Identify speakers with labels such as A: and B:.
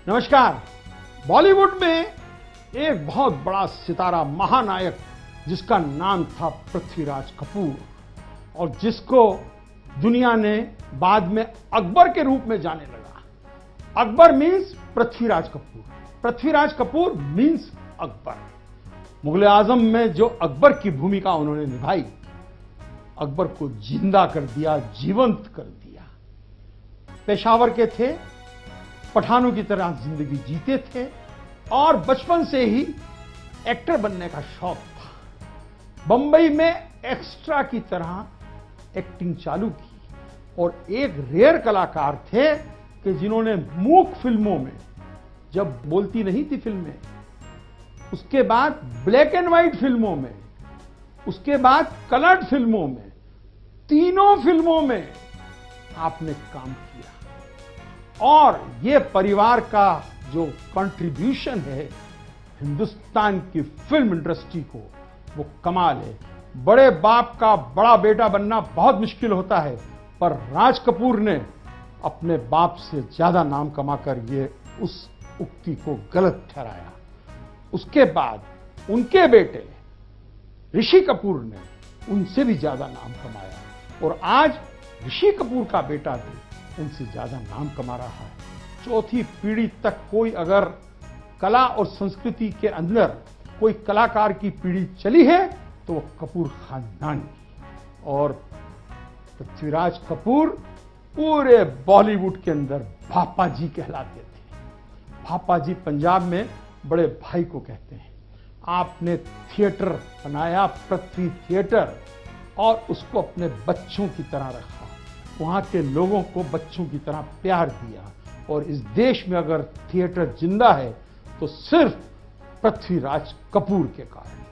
A: नमस्कार। बॉलीवुड में एक बहुत बड़ा सितारा, महानायक, जिसका नाम था पृथ्वीराज कपूर और जिसको दुनिया ने बाद में अकबर के रूप में जाने लगा। Akbar means Prithviraj Kapoor, Prithviraj Kapoor means Akbar. मुगल आजम में जो अकबर की भूमिका उन्होंने निभाई, अकबर को जिंदा कर दिया, जीवंत कर दिया। पेशावर के थे, पठानों की तरह जिंदगी जीते थे और बचपन से ही एक्टर बनने का शौक था। बंबई में एक्स्ट्रा की तरह एक्टिंग चालू की और एक रेयर कलाकार थे कि जिन्होंने मूक फिल्मों में, जब बोलती नहीं थी फिल्में, उसके बाद ब्लैक एंड व्हाइट फिल्मों में, उसके बाद कलर्ड फिल्मों में, तीनों फिल्मों में आपने काम किया। और ये परिवार का जो कंट्रीब्यूशन है हिंदुस्तान की फिल्म इंडस्ट्री को, वो कमाल है। बड़े बाप का बड़ा बेटा बनना बहुत मुश्किल होता है, पर राज कपूर ने अपने बाप से ज्यादा नाम कमाकर ये उस उक्ति को गलत ठहराया। उसके बाद उनके बेटे ऋषि कपूर ने उनसे भी ज्यादा नाम कमाया और आज ऋषि कपूर का बेटा भी उनसे ज्यादा नाम कमा रहा है। चौथी पीढ़ी तक कोई अगर कला और संस्कृति के अंदर कोई कलाकार की पीढ़ी चली है तो वो कपूर खानदान की। और पृथ्वीराज कपूर पूरे बॉलीवुड के अंदर भापा जी कहलाते थे। भापा जी पंजाब में बड़े भाई को कहते हैं। आपने थिएटर बनाया, पृथ्वी थिएटर, और उसको अपने बच्चों की तरह रखा। वहां के लोगों को बच्चों की तरह प्यार दिया। और इस देश में अगर थिएटर जिंदा है तो सिर्फ पृथ्वीराज कपूर के कारण।